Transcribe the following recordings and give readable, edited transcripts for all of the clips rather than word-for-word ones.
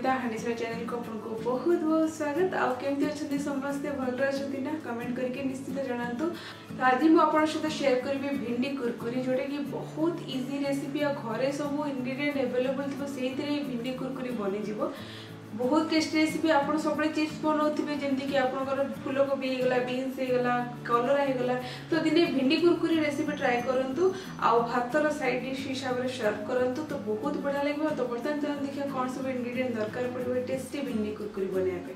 Savita हानिसरा channel को आपको बहुत बहुत स्वागत। आउ केमती अच्छे समस्ते भल अच्छे ना कमेंट करके निश्चित जनातु। तो आज मुझे आपन सहित शेयर करी भिंडी कुरकुरी जोटा कि बहुत इजी रेसिपी आ घरे सब इंग्रेडिएंट अवेलेबल थो से भिंडी कुरकुरी बनी जीवो। बहुत टेस्टी रेसिपी आप सब चिप्स बनाऊे जमी कि आप फूलकोबी होगा बीन्स होगा कलरा होगा तो दिने भिंडी कुरकुरी रेसिपी ट्राए करूँ आउ भातर साइड डिश हिसाब से सर्व करूँ तो बहुत बढ़िया लगे। तो बर्तमान चलो देखिए कौन सब इंग्रेडिएंट दरकार पड़े टेस्टी भिंडी कुरकुरी बनाया।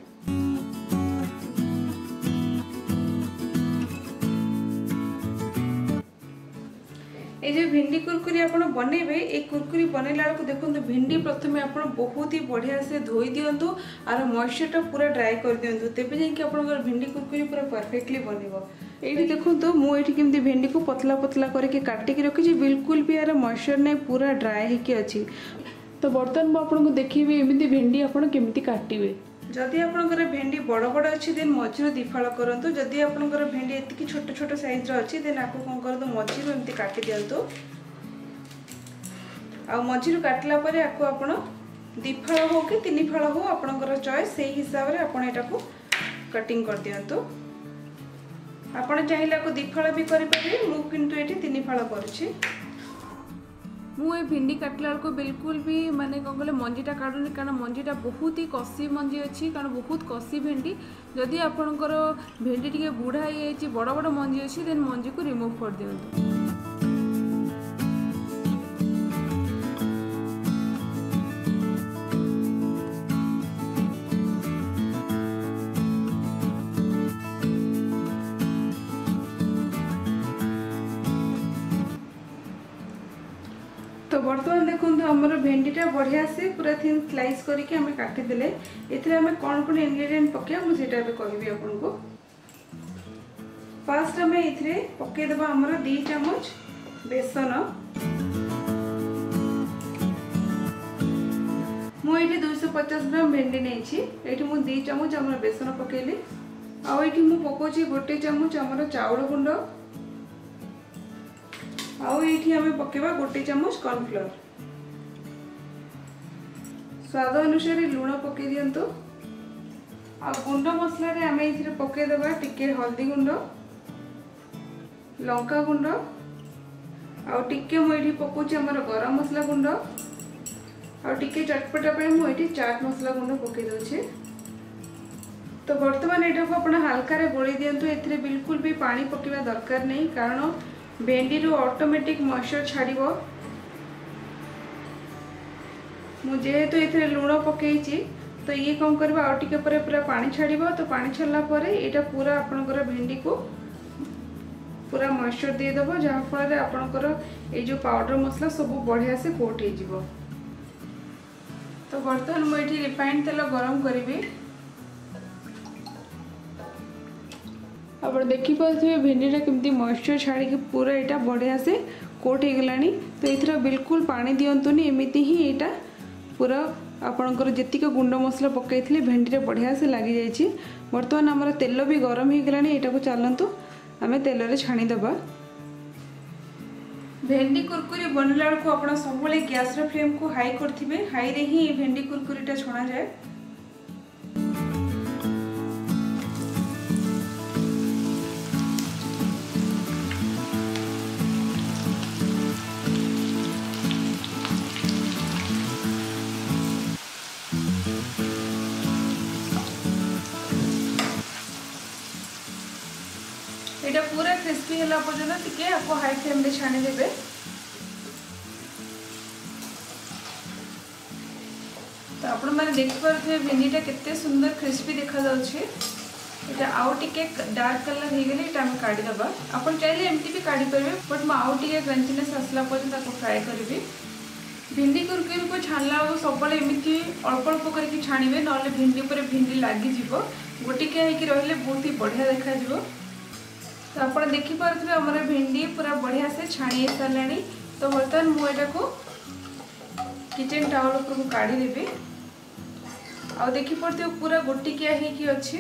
ये जो भिंडी कुरकुरी आप बनइबे ये कुरकुरी बनइला बेलू देखो भिंडी प्रथम आप बहुत ही बढ़िया से धोई दिंतु और मॉइस्चरटा पूरा ड्राई कर दिंतु तेज जाकि आप भिंडी कुरकुरी पूरा परफेक्टली बनइबो। ये देखो मुझे केमती भिंडी को पतला पतला करके काटिकी रखी बिल्कुल भी यार मॉइस्चर नहीं पूरा ड्राई होकी अच्छी। तो बर्तमान मुझे देखिए एमती भिंडी आपड़ केमती काटिबे। जदि आपंकर भेंडी बड़ बड़ अच्छी देन मझीर दिफाड़ करूँ। जदि आपंकर भेंडी एति छोट छोट साइज अच्छी देन आपको कौन कर मझीर एमती काटी दिंतु। आ मझीर काटला परे आपको आपण दिफाड़ हो कि तीन फाड़ हो आपंकर चॉइस से हिसाब से आपन एटा को कटिंग कर दिंतु। आपन चाहिए को दिफाड़ भी करें मु किंतु एठी तीन फाड़ करुछि। मुझे भिंडी काटला बेलू बिल्कुल भी माने कौन कहे मंजीटा काटुनी कारण मंजीटा बहुत ही कसी मंजी अच्छी कारण बहुत कसी भेंडी। जदि आपणकर भेंडी टी बुढ़ा हो बड़ बड़ मंजी अच्छी देन मंजी को रिमूव कर दिंतु। तो बर्तमान देखो आमर भेंडीटा बढ़िया से पूरा थिन स्लाइस करके हमें काटिदेले एथिरे हमें कौन कौन इंग्रेडिएंट पकेया मुझे कहबी आपन को। फर्स्ट हमें एथिरे पके देबा हमर 2 चम्मच बेसन। मु एठी 250 ग्राम भेंडी नेछि एठी मु 2 चम्मच हमर बेसन पकेली आ एठी मु पकोछि 1 चम्मच हमर चाउल गुंड आउ ये हमें पकेबा 1 चम्मच कॉर्नफ्लोर। स्वाद अनुसार लुण पके दिंतु। आ गुंड मसला रे आमे इथिरे पके देबा टिके हल्दी गुंड लंका गुंड आ टिके मु एठी पकोछि हमर गरम मसला गुंड आ टिके चटपटा पे मु एठी चाट मसला गुंड पके दोछि। तो वर्तमान एटा को आपण हल्का रे गोली दिंतु। एथिरे बिल्कुल भी पानी पकेबा दरकार नहीं कारण भेंडी रू ऑटोमेटिक मॉइस्चर छाड़िबो। जेहेतु ये लुण पकई तो ये कौन करबा आ टिके परे पूरा पानी छाड़िबो। तो पानी छाड़ला परे एटा पूरा आपनकर भेंडी को पूरा मॉइस्चर दे देबो जहा फल रे आपनकर ए जो पाउडर मसला सब बढ़िया से कोट हो जिवो। तो बर्तमान मु एठी रिफाइंड तेल गरम करिबी। आप देखिपे भेंडीटा केमती मॉइस्चर छाड़ी पूरा यहाँ बढ़िया से कोट हो गलानी। तो ये बिल्कुल पानी दिंतुनि एमती ही यहाँ पूरा आपणकर जीक गुंड मसला पकई भेंडी बढ़िया से लगी जाइए। बर्तमान आमर तेल भी गरम हो गलानी यहाँ को चलतु आम तेल रे छाणीदबा। भेंडी कुरकुरी बनला बेलू आप सब गैस फ्लेम को हाई करेंगे। हाई रे ही भेंडी कुरकुरीटा छणा जाए। एटा पूरा क्रिस्पी होला पर्यंत टिके आपको हाई फ्लेम रे छाणी देबे। तो आपण माने देख पारथे भिंडीटा केते सुंदर क्रिस्पी देखा जाउछे। एटा आउ टिके डार्क कलर हे गेले एटा हम काढी दबा। आपण चाहिले एमटी भी काढी परबे बट म आउ टिके क्रंचीनेस आसला पर्यंत आपको फ्राई करबी। भिंडी कुरकुरी को छाणला सब एमती अल्प अल्प करके छाणीबे नले भिंडी पर भिंडी लागी जिवो गोटिके हेकी रहले बहुत ही बढ़िया देखा जिवो। तो आप देखिपे आमर भिंडी पूरा बढ़िया से छाणी सारे। तो बर्तमान मुझे को किचन टावल ऊपर को काढ़ी देवी आ देखिपे पूरा गोटिकिया होकी अच्छी।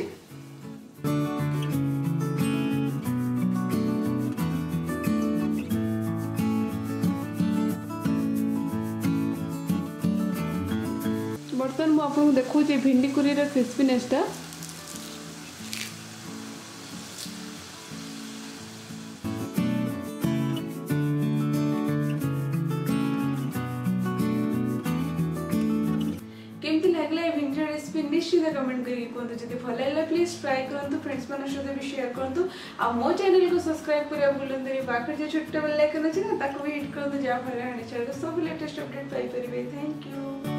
बर्तमान आपको देखूँ भिंडी कुरी क्रिस्पीनेसटा केमती लगला भिंडी रेसिपी निश्चित कमेंट करके कहते जब भल लगा प्लीज ट्राई करूँ फ्रेंड्स मान सहित भी शेयर करूँ आ मो चैनल को सब्सक्राइब करा भूलते पाखे जो छोटा बेल आइकन अच्छे ना ताको भी हिट करूँ जहाँफल सब लेटेस्ट अपडेट पाइपर। Thank you.